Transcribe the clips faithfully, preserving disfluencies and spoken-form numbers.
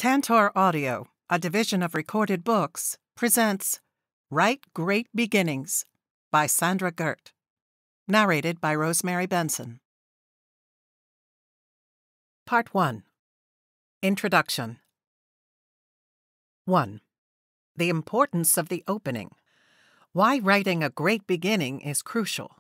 Tantor Audio, a division of Recorded Books, presents Write Great Beginnings by Sandra Gerth. Narrated by Rosemary Benson. Part one. Introduction. one. The importance of the opening. Why writing a great beginning is crucial.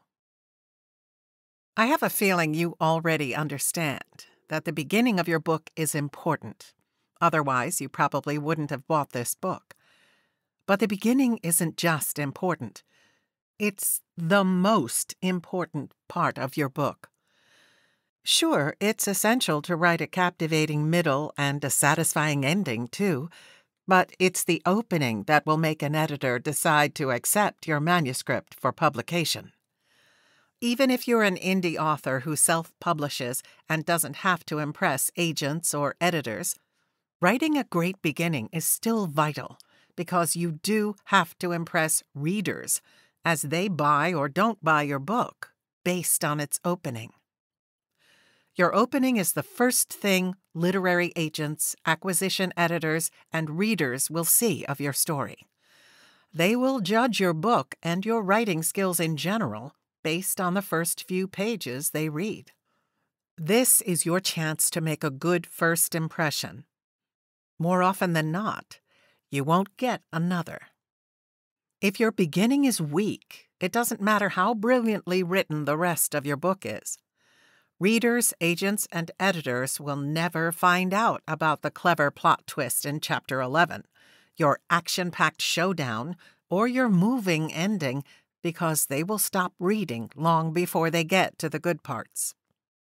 I have a feeling you already understand that the beginning of your book is important. Otherwise, you probably wouldn't have bought this book. But the beginning isn't just important. It's the most important part of your book. Sure, it's essential to write a captivating middle and a satisfying ending, too, but it's the opening that will make an editor decide to accept your manuscript for publication. Even if you're an indie author who self-publishes and doesn't have to impress agents or editors, writing a great beginning is still vital because you do have to impress readers as they buy or don't buy your book based on its opening. Your opening is the first thing literary agents, acquisition editors, and readers will see of your story. They will judge your book and your writing skills in general based on the first few pages they read. This is your chance to make a good first impression. More often than not, you won't get another. If your beginning is weak, it doesn't matter how brilliantly written the rest of your book is. Readers, agents, and editors will never find out about the clever plot twist in Chapter eleven, your action-packed showdown, or your moving ending because they will stop reading long before they get to the good parts.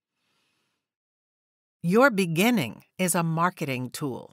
Your beginning is a marketing tool.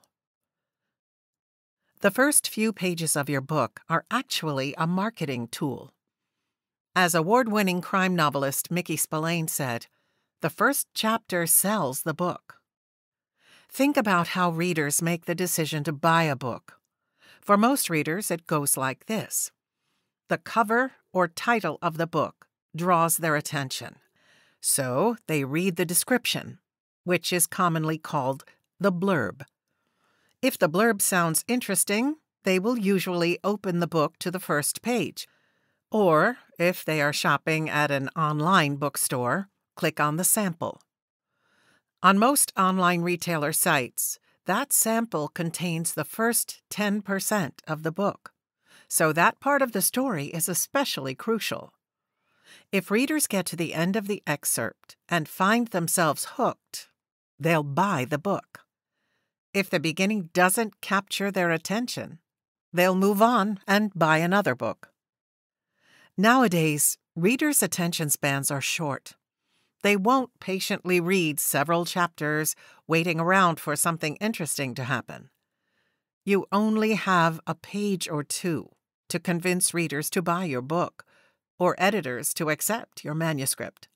The first few pages of your book are actually a marketing tool. As award-winning crime novelist Mickey Spillane said, the first chapter sells the book. Think about how readers make the decision to buy a book. For most readers, it goes like this. The cover or title of the book draws their attention. So they read the description, which is commonly called the blurb. If the blurb sounds interesting, they will usually open the book to the first page. Or, if they are shopping at an online bookstore, click on the sample. On most online retailer sites, that sample contains the first ten percent of the book. So that part of the story is especially crucial. If readers get to the end of the excerpt and find themselves hooked, they'll buy the book. If the beginning doesn't capture their attention, they'll move on and buy another book. Nowadays, readers' attention spans are short. They won't patiently read several chapters, waiting around for something interesting to happen. You only have a page or two to convince readers to buy your book, or editors to accept your manuscript.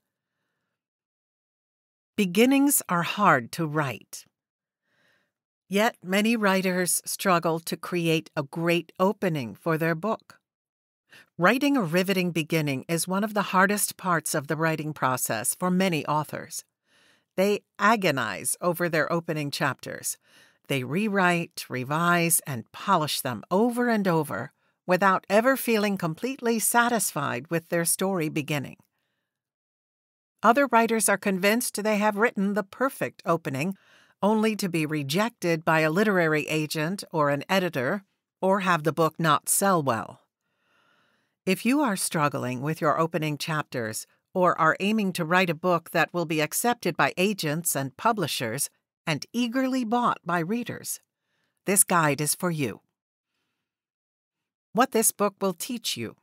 Beginnings are hard to write. Yet many writers struggle to create a great opening for their book. Writing a riveting beginning is one of the hardest parts of the writing process for many authors. They agonize over their opening chapters. They rewrite, revise, and polish them over and over without ever feeling completely satisfied with their story beginning. Other writers are convinced they have written the perfect opening, only to be rejected by a literary agent or an editor, or have the book not sell well. If you are struggling with your opening chapters or are aiming to write a book that will be accepted by agents and publishers and eagerly bought by readers, this guide is for you. What this book will teach you.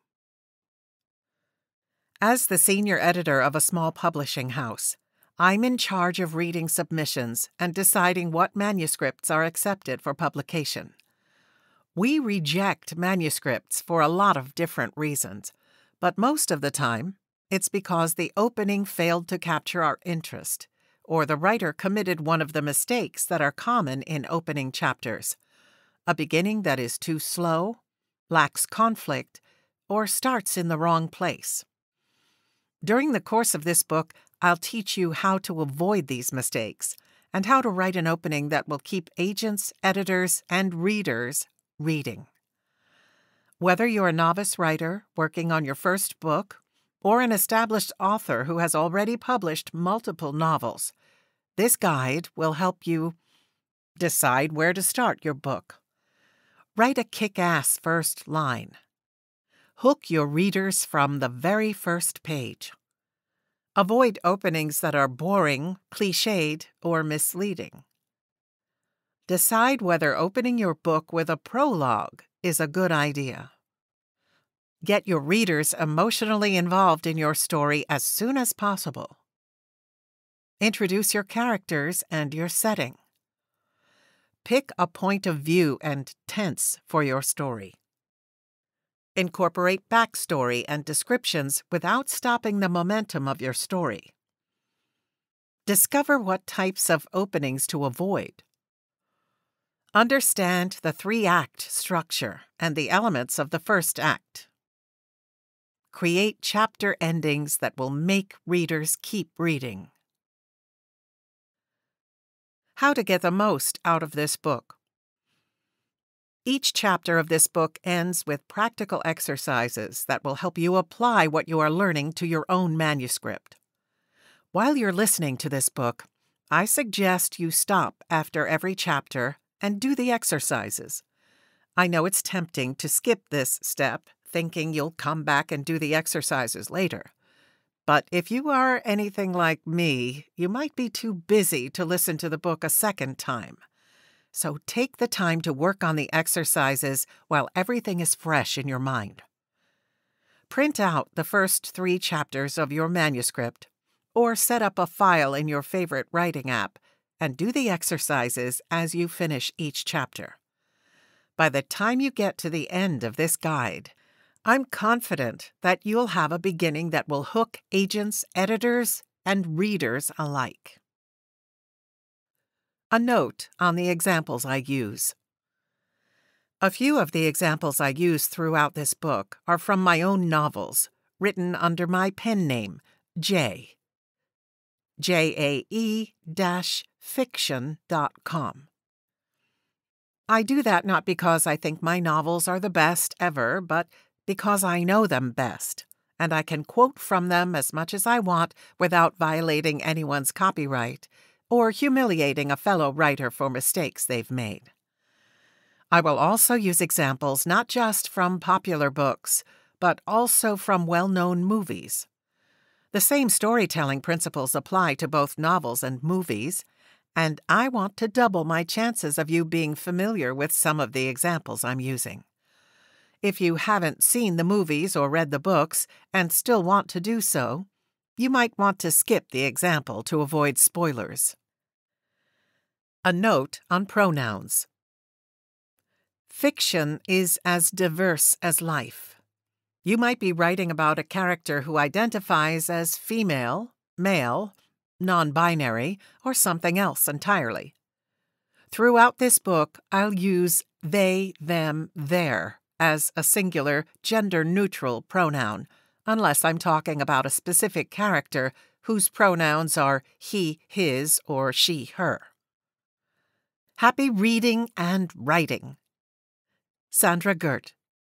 As the senior editor of a small publishing house, I'm in charge of reading submissions and deciding what manuscripts are accepted for publication. We reject manuscripts for a lot of different reasons, but most of the time, it's because the opening failed to capture our interest, or the writer committed one of the mistakes that are common in opening chapters. A beginning that is too slow, lacks conflict, or starts in the wrong place. During the course of this book, I'll teach you how to avoid these mistakes and how to write an opening that will keep agents, editors, and readers reading. Whether you're a novice writer working on your first book or an established author who has already published multiple novels, this guide will help you decide where to start your book. Write a kick-ass first line. Hook your readers from the very first page. Avoid openings that are boring, cliched, or misleading. Decide whether opening your book with a prologue is a good idea. Get your readers emotionally involved in your story as soon as possible. Introduce your characters and your setting. Pick a point of view and tense for your story. Incorporate backstory and descriptions without stopping the momentum of your story. Discover what types of openings to avoid. Understand the three-act structure and the elements of the first act. Create chapter endings that will make readers keep reading. How to get the most out of this book. Each chapter of this book ends with practical exercises that will help you apply what you are learning to your own manuscript. While you're listening to this book, I suggest you stop after every chapter and do the exercises. I know it's tempting to skip this step, thinking you'll come back and do the exercises later. But if you are anything like me, you might be too busy to listen to the book a second time. So take the time to work on the exercises while everything is fresh in your mind. Print out the first three chapters of your manuscript, or set up a file in your favorite writing app, and do the exercises as you finish each chapter. By the time you get to the end of this guide, I'm confident that you'll have a beginning that will hook agents, editors, and readers alike. A note on the examples I use. A few of the examples I use throughout this book are from my own novels, written under my pen name, J. J A E fiction dot com. I do that not because I think my novels are the best ever, but because I know them best, and I can quote from them as much as I want without violating anyone's copyright or humiliating a fellow writer for mistakes they've made. I will also use examples not just from popular books, but also from well-known movies. The same storytelling principles apply to both novels and movies, and I want to double my chances of you being familiar with some of the examples I'm using. If you haven't seen the movies or read the books and still want to do so, you might want to skip the example to avoid spoilers. A note on pronouns. Fiction is as diverse as life. You might be writing about a character who identifies as female, male, non-binary, or something else entirely. Throughout this book, I'll use they, them, their as a singular, gender-neutral pronoun, unless I'm talking about a specific character whose pronouns are he, his, or she, her. Happy reading and writing. Sandra Gerth.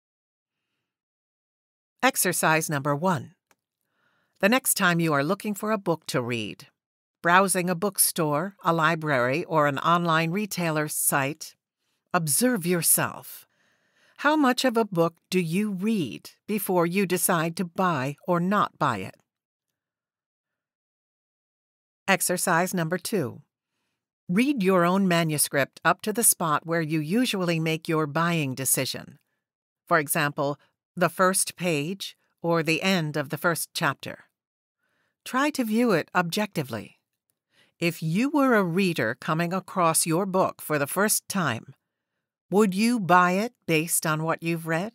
Exercise number one. The next time you are looking for a book to read, browsing a bookstore, a library, or an online retailer's site, observe yourself. How much of a book do you read before you decide to buy or not buy it? Exercise number two. Read your own manuscript up to the spot where you usually make your buying decision. For example, the first page or the end of the first chapter. Try to view it objectively. If you were a reader coming across your book for the first time, would you buy it based on what you've read?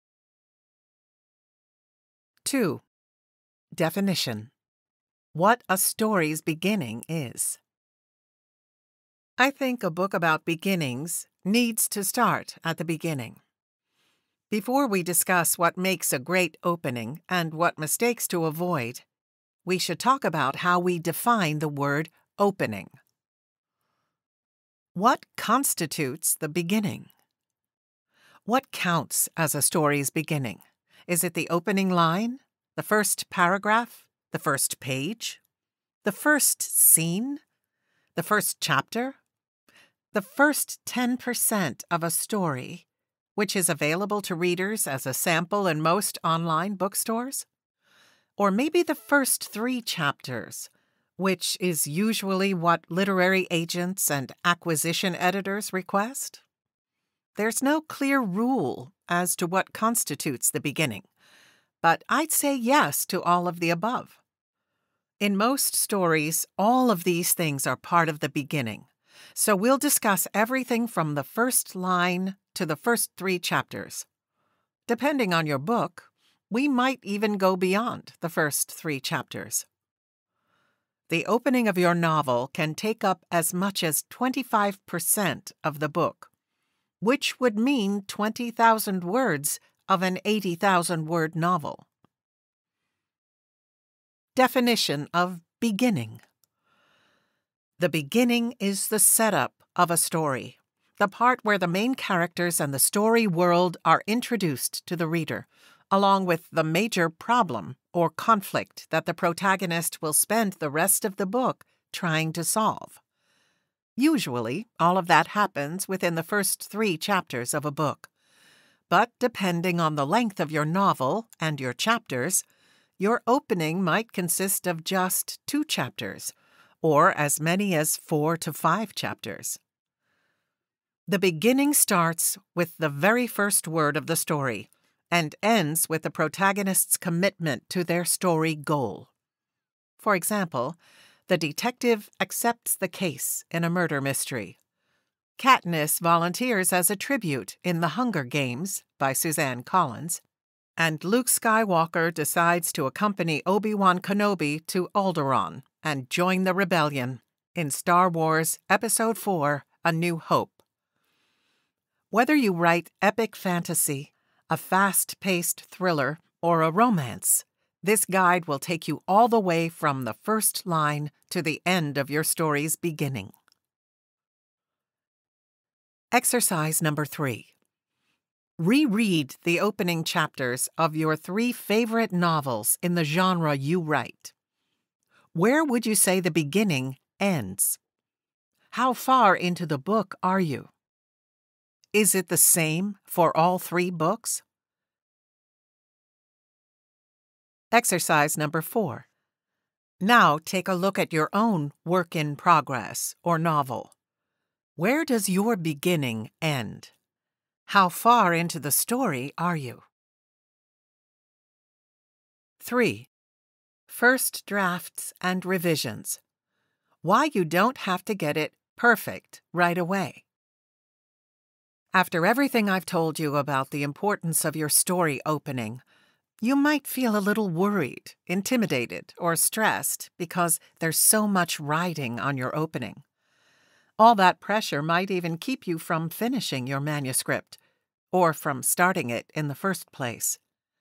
two. Definition. What a story's beginning is. I think a book about beginnings needs to start at the beginning. Before we discuss what makes a great opening and what mistakes to avoid, we should talk about how we define the word opening. What constitutes the beginning? What counts as a story's beginning? Is it the opening line, the first paragraph, the first page, the first scene, the first chapter, the first ten percent of a story, which is available to readers as a sample in most online bookstores? Or maybe the first three chapters, which is usually what literary agents and acquisition editors request? There's no clear rule as to what constitutes the beginning, but I'd say yes to all of the above. In most stories, all of these things are part of the beginning, so we'll discuss everything from the first line to the first three chapters. Depending on your book, we might even go beyond the first three chapters. The opening of your novel can take up as much as twenty-five percent of the book, which would mean twenty thousand words of an eighty thousand word novel. Definition of beginning. The beginning is the setup of a story, the part where the main characters and the story world are introduced to the reader, along with the major problem or conflict that the protagonist will spend the rest of the book trying to solve. Usually, all of that happens within the first three chapters of a book. But depending on the length of your novel and your chapters, your opening might consist of just two chapters, or as many as four to five chapters. The beginning starts with the very first word of the story and ends with the protagonist's commitment to their story goal. For example, the detective accepts the case in a murder mystery. Katniss volunteers as a tribute in The Hunger Games by Suzanne Collins, and Luke Skywalker decides to accompany Obi-Wan Kenobi to Alderaan and join the rebellion in Star Wars Episode four, A New Hope. Whether you write epic fantasy, a fast-paced thriller, or a romance, this guide will take you all the way from the first line to the end of your story's beginning. Exercise number three. Reread the opening chapters of your three favorite novels in the genre you write. Where would you say the beginning ends? How far into the book are you? Is it the same for all three books? Exercise number four. Now take a look at your own work in progress or novel. Where does your beginning end? How far into the story are you? three. First drafts and revisions. Why you don't have to get it perfect right away. After everything I've told you about the importance of your story opening, you might feel a little worried, intimidated, or stressed because there's so much riding on your opening. All that pressure might even keep you from finishing your manuscript, or from starting it in the first place.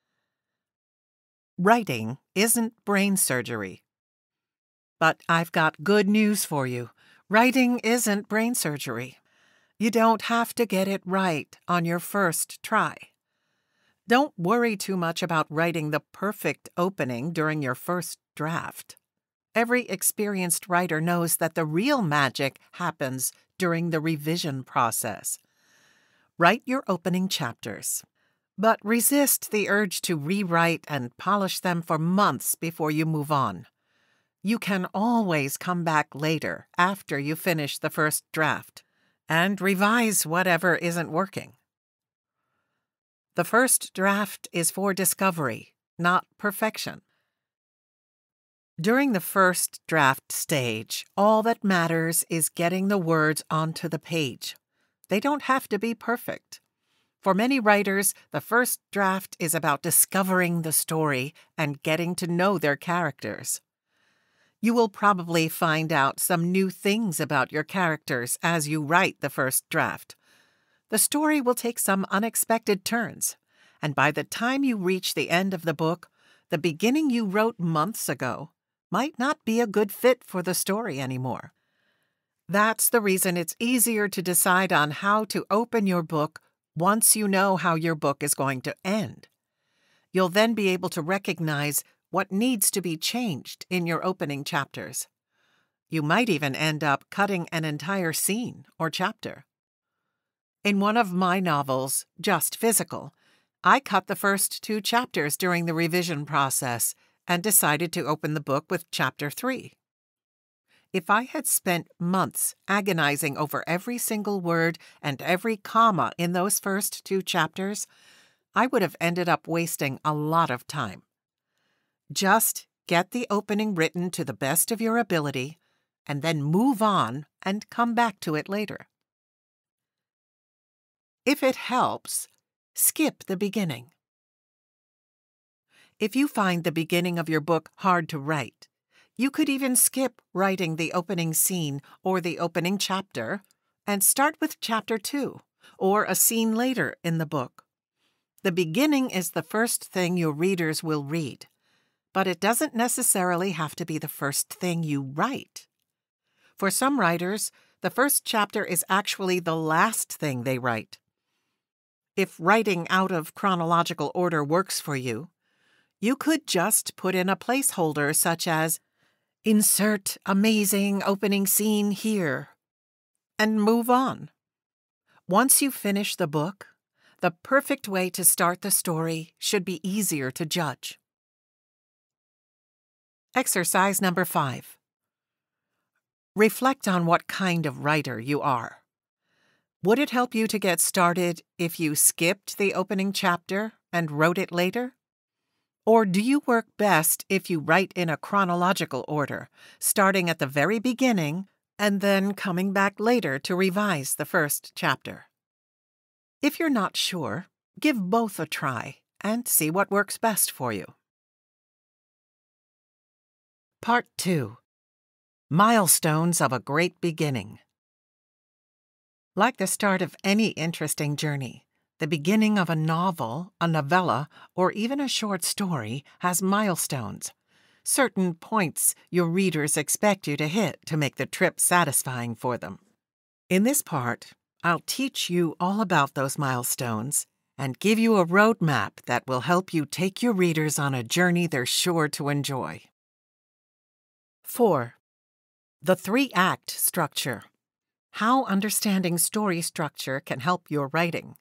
Writing isn't brain surgery. But I've got good news for you. Writing isn't brain surgery. You don't have to get it right on your first try. Don't worry too much about writing the perfect opening during your first draft. Every experienced writer knows that the real magic happens during the revision process. Write your opening chapters, but resist the urge to rewrite and polish them for months before you move on. You can always come back later after you finish the first draft and revise whatever isn't working. The first draft is for discovery, not perfection. During the first draft stage, all that matters is getting the words onto the page. They don't have to be perfect. For many writers, the first draft is about discovering the story and getting to know their characters. You will probably find out some new things about your characters as you write the first draft. The story will take some unexpected turns, and by the time you reach the end of the book, the beginning you wrote months ago might not be a good fit for the story anymore. That's the reason it's easier to decide on how to open your book once you know how your book is going to end. You'll then be able to recognize what needs to be changed in your opening chapters. You might even end up cutting an entire scene or chapter. In one of my novels, Just Physical, I cut the first two chapters during the revision process and decided to open the book with chapter three. If I had spent months agonizing over every single word and every comma in those first two chapters, I would have ended up wasting a lot of time. Just get the opening written to the best of your ability, and then move on and come back to it later. If it helps, skip the beginning. If you find the beginning of your book hard to write, you could even skip writing the opening scene or the opening chapter and start with chapter two or a scene later in the book. The beginning is the first thing your readers will read, but it doesn't necessarily have to be the first thing you write. For some writers, the first chapter is actually the last thing they write. If writing out of chronological order works for you, you could just put in a placeholder such as "Insert amazing opening scene here," and move on. Once you finish the book, the perfect way to start the story should be easier to judge. Exercise number five. Reflect on what kind of writer you are. Would it help you to get started if you skipped the opening chapter and wrote it later? Or do you work best if you write in a chronological order, starting at the very beginning and then coming back later to revise the first chapter? If you're not sure, give both a try and see what works best for you. Part two. Milestones of a Great Beginning. Like the start of any interesting journey, the beginning of a novel, a novella, or even a short story has milestones, certain points your readers expect you to hit to make the trip satisfying for them. In this part, I'll teach you all about those milestones and give you a roadmap that will help you take your readers on a journey they're sure to enjoy. four. The three-act structure. How understanding story structure can help your writing.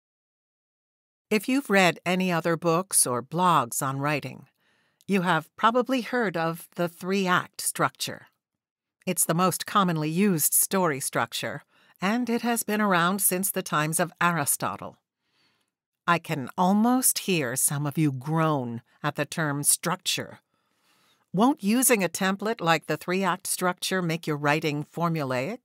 If you've read any other books or blogs on writing, you have probably heard of the three-act structure. It's the most commonly used story structure, and it has been around since the times of Aristotle. I can almost hear some of you groan at the term structure. Won't using a template like the three-act structure make your writing formulaic?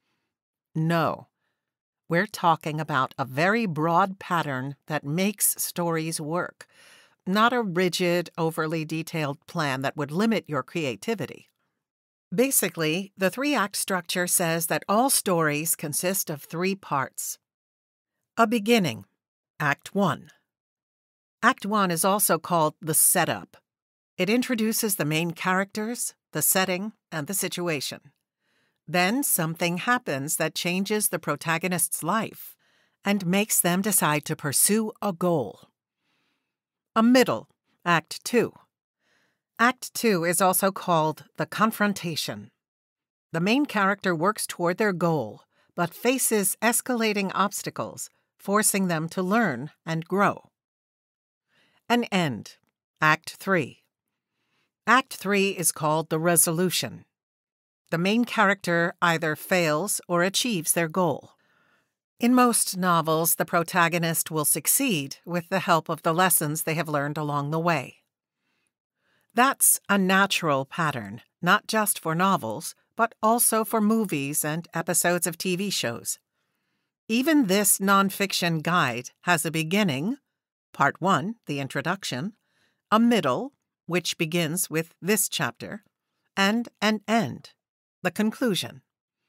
No. We're talking about a very broad pattern that makes stories work, not a rigid, overly detailed plan that would limit your creativity. Basically, the three-act structure says that all stories consist of three parts. A beginning, Act one. Act one is also called the setup. It introduces the main characters, the setting, and the situation. Then something happens that changes the protagonist's life and makes them decide to pursue a goal. A middle, Act two. Act two is also called the confrontation. The main character works toward their goal, but faces escalating obstacles, forcing them to learn and grow. An end, Act three. Act three is called the resolution. The main character either fails or achieves their goal. In most novels, the protagonist will succeed with the help of the lessons they have learned along the way. That's a natural pattern, not just for novels, but also for movies and episodes of T V shows. Even this nonfiction guide has a beginning, Part one, the introduction, a middle, which begins with this chapter, and an end, the conclusion.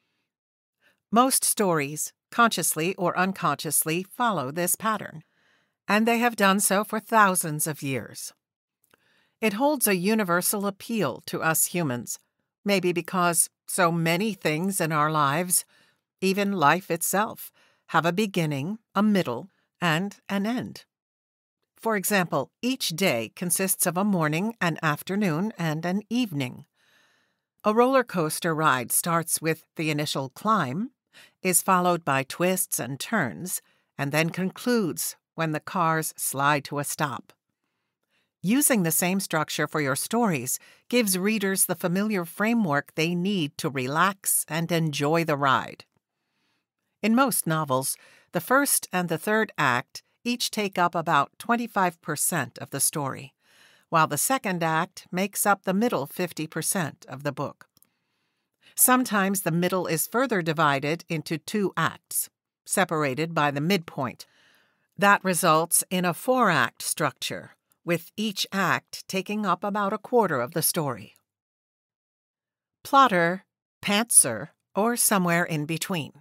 Most stories, consciously or unconsciously, follow this pattern, and they have done so for thousands of years. It holds a universal appeal to us humans, Maybe because so many things in our lives, even life itself, have a beginning, a middle, and an end. For example, each day consists of a morning, an afternoon, and an evening. A roller coaster ride starts with the initial climb, is followed by twists and turns, and then concludes when the cars slide to a stop. Using the same structure for your stories gives readers the familiar framework they need to relax and enjoy the ride. In most novels, the first and the third act each take up about twenty-five percent of the story, while the second act makes up the middle fifty percent of the book. Sometimes the middle is further divided into two acts, separated by the midpoint. That results in a four-act structure, with each act taking up about a quarter of the story. Plotter, pantser, or somewhere in between.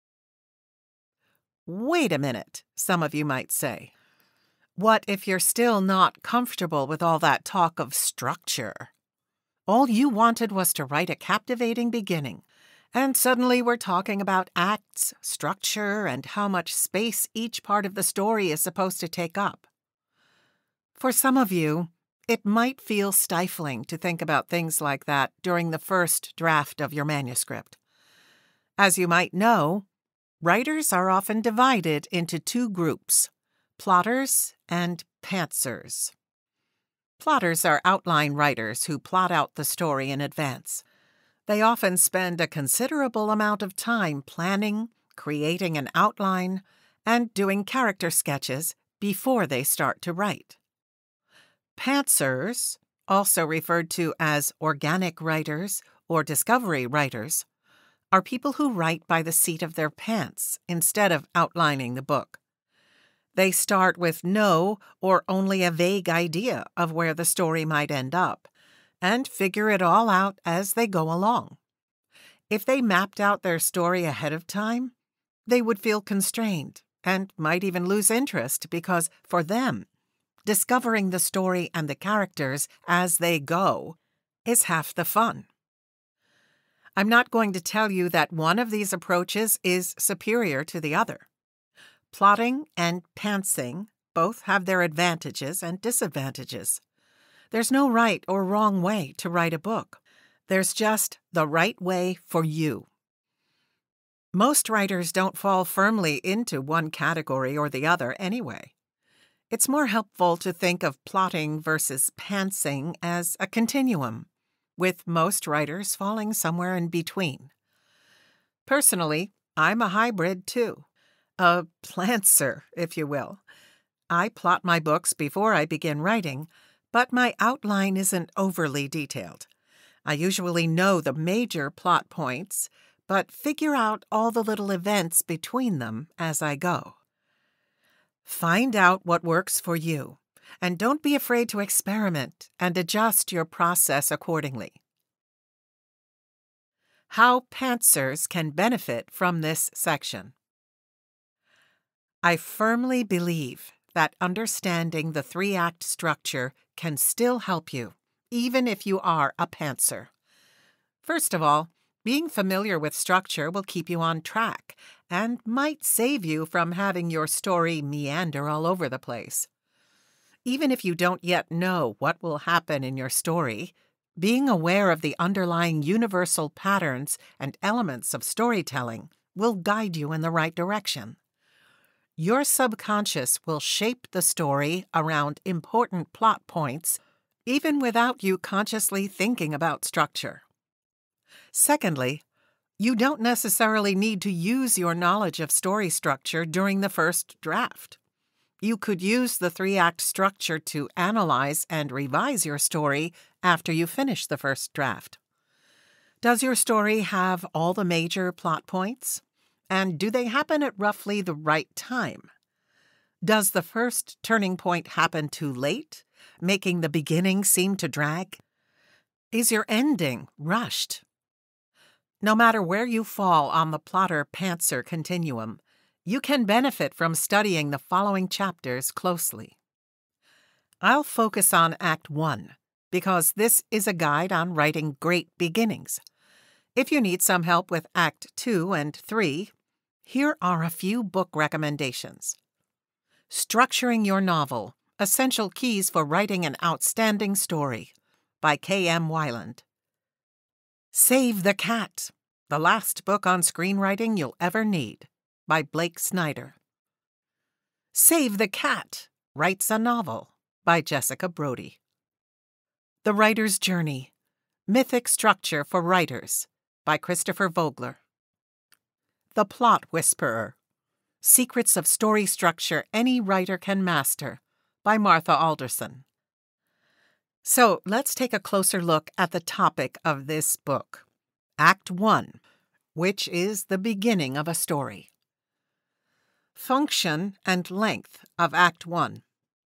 Wait a minute, some of you might say. What if you're still not comfortable with all that talk of structure? All you wanted was to write a captivating beginning, and suddenly we're talking about acts, structure, and how much space each part of the story is supposed to take up. For some of you, it might feel stifling to think about things like that during the first draft of your manuscript. As you might know, writers are often divided into two groups, plotters and pantsers. Plotters are outline writers who plot out the story in advance. They often spend a considerable amount of time planning, creating an outline, and doing character sketches before they start to write. Pantsers, also referred to as organic writers or discovery writers, are people who write by the seat of their pants instead of outlining the book. They start with no or only a vague idea of where the story might end up, and figure it all out as they go along. If they mapped out their story ahead of time, they would feel constrained and might even lose interest because, for them, discovering the story and the characters as they go is half the fun. I'm not going to tell you that one of these approaches is superior to the other. Plotting and pantsing both have their advantages and disadvantages. There's no right or wrong way to write a book. There's just the right way for you. Most writers don't fall firmly into one category or the other anyway. It's more helpful to think of plotting versus pantsing as a continuum, with most writers falling somewhere in between. Personally, I'm a hybrid too. A plantser, if you will. I plot my books before I begin writing, but my outline isn't overly detailed. I usually know the major plot points, but figure out all the little events between them as I go. Find out what works for you, and don't be afraid to experiment and adjust your process accordingly. How pantsers can benefit from this section. I firmly believe that understanding the three-act structure can still help you, even if you are a pantser. First of all, being familiar with structure will keep you on track and might save you from having your story meander all over the place. Even if you don't yet know what will happen in your story, being aware of the underlying universal patterns and elements of storytelling will guide you in the right direction. Your subconscious will shape the story around important plot points, even without you consciously thinking about structure. Secondly, you don't necessarily need to use your knowledge of story structure during the first draft. You could use the three-act structure to analyze and revise your story after you finish the first draft. Does your story have all the major plot points? And do they happen at roughly the right time? Does the first turning point happen too late, making the beginning seem to drag? Is your ending rushed? No matter where you fall on the plotter-pantser continuum, you can benefit from studying the following chapters closely. I'll focus on Act one, because this is a guide on writing great beginnings. If you need some help with Act two and three, here are a few book recommendations. Structuring Your Novel, Essential Keys for Writing an Outstanding Story by K M Weiland. Save the Cat, the last book on screenwriting you'll ever need by Blake Snyder. Save the Cat Writes a Novel by Jessica Brody. The Writer's Journey, Mythic Structure for Writers by Christopher Vogler. The Plot Whisperer, Secrets of Story Structure Any Writer Can Master by Martha Alderson. So let's take a closer look at the topic of this book, Act one, which is the beginning of a story. Function and length of Act one.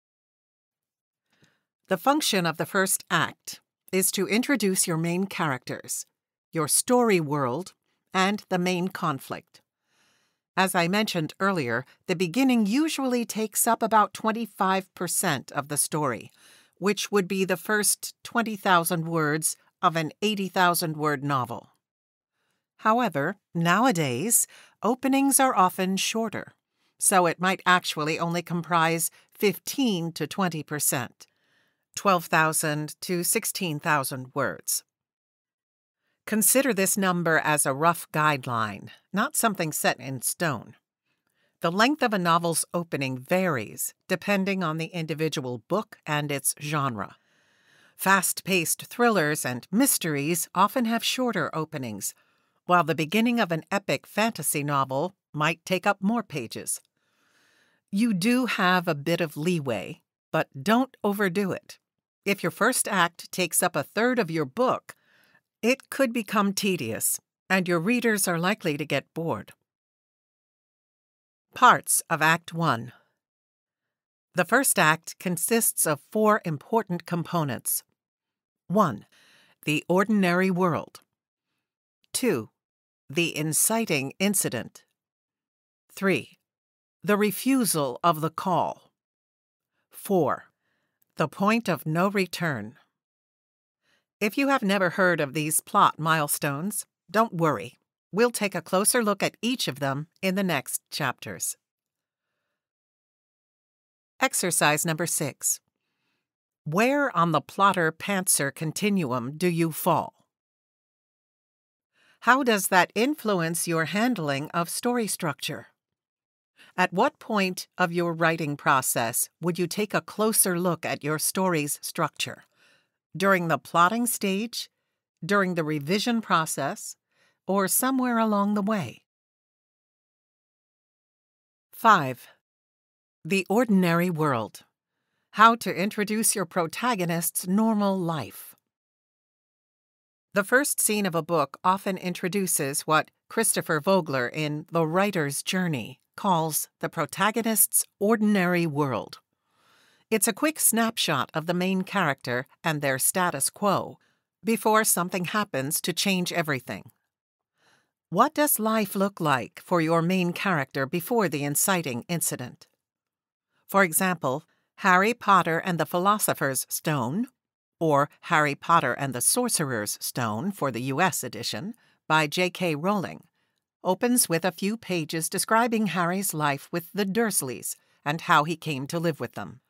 The function of the first act is to introduce your main characters, your story world, and the main conflict. As I mentioned earlier, the beginning usually takes up about twenty-five percent of the story, which would be the first twenty thousand words of an eighty thousand word novel. However, nowadays, openings are often shorter, so it might actually only comprise fifteen to twenty percent, twelve thousand to sixteen thousand words. Consider this number as a rough guideline, not something set in stone. The length of a novel's opening varies depending on the individual book and its genre. Fast-paced thrillers and mysteries often have shorter openings, while the beginning of an epic fantasy novel might take up more pages. You do have a bit of leeway, but don't overdo it. If your first act takes up a third of your book, it could become tedious, and your readers are likely to get bored. Parts of Act one. The first act consists of four important components. one. The ordinary world. two. The inciting incident. three. The refusal of the call. four. The point of no return. If you have never heard of these plot milestones, don't worry. We'll take a closer look at each of them in the next chapters. Exercise number six. Where on the plotter-pantser continuum do you fall? How does that influence your handling of story structure? At what point of your writing process would you take a closer look at your story's structure? During the plotting stage, during the revision process, or somewhere along the way? five. The ordinary world. How to introduce your protagonist's normal life. The first scene of a book often introduces what Christopher Vogler in The Writer's Journey calls the protagonist's ordinary world. It's a quick snapshot of the main character and their status quo before something happens to change everything. What does life look like for your main character before the inciting incident? For example, Harry Potter and the Philosopher's Stone, or Harry Potter and the Sorcerer's Stone for the U S edition, by J K Rowling, opens with a few pages describing Harry's life with the Dursleys and how he came to live with them.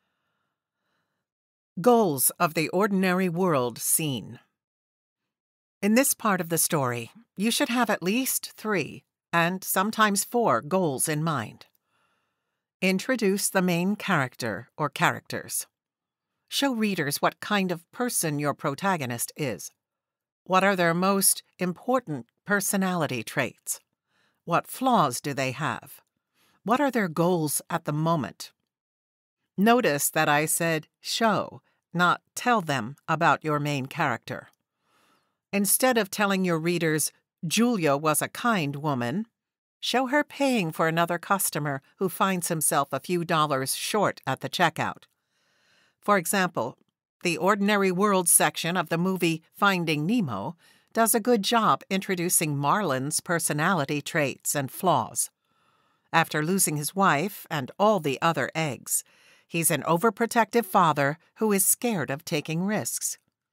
Goals of the ordinary world scene. In this part of the story, you should have at least three, and sometimes four, goals in mind. Introduce the main character or characters. Show readers what kind of person your protagonist is. What are their most important personality traits? What flaws do they have? What are their goals at the moment? Notice that I said show, not tell them about your main character. Instead of telling your readers, Julia was a kind woman, show her paying for another customer who finds himself a few dollars short at the checkout. For example, the Ordinary World section of the movie Finding Nemo does a good job introducing Marlin's personality traits and flaws. After losing his wife and all the other eggs, he's an overprotective father who is scared of taking risks.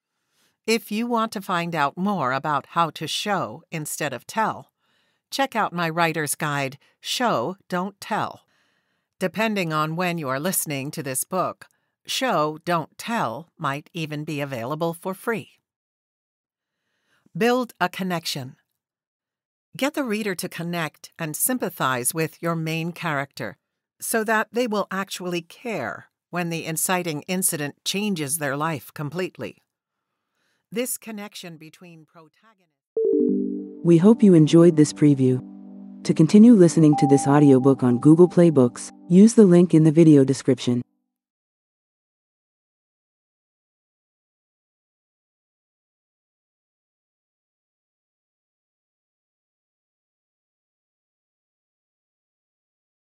If you want to find out more about how to show instead of tell, check out my writer's guide, Show, Don't Tell. Depending on when you are listening to this book, Show, Don't Tell might even be available for free. Build a connection. Get the reader to connect and sympathize with your main character so that they will actually care when the inciting incident changes their life completely. This connection between protagonists... We hope you enjoyed this preview. To continue listening to this audiobook on Google Play Books, use the link in the video description.